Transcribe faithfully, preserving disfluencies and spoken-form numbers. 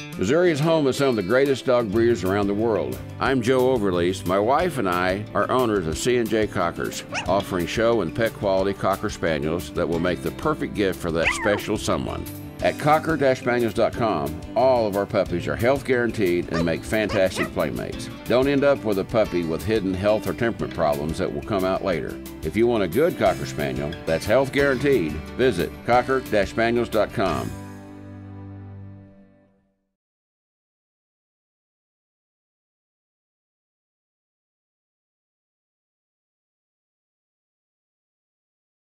Missouri is home of some of the greatest dog breeders around the world. I'm Joe Overlease. My wife and I are owners of C and J Cockers, offering show and pet quality Cocker Spaniels that will make the perfect gift for that special someone. At cocker dash spaniels dot com, all of our puppies are health guaranteed and make fantastic playmates. Don't end up with a puppy with hidden health or temperament problems that will come out later. If you want a good Cocker Spaniel that's health guaranteed, visit cocker dash spaniels dot com.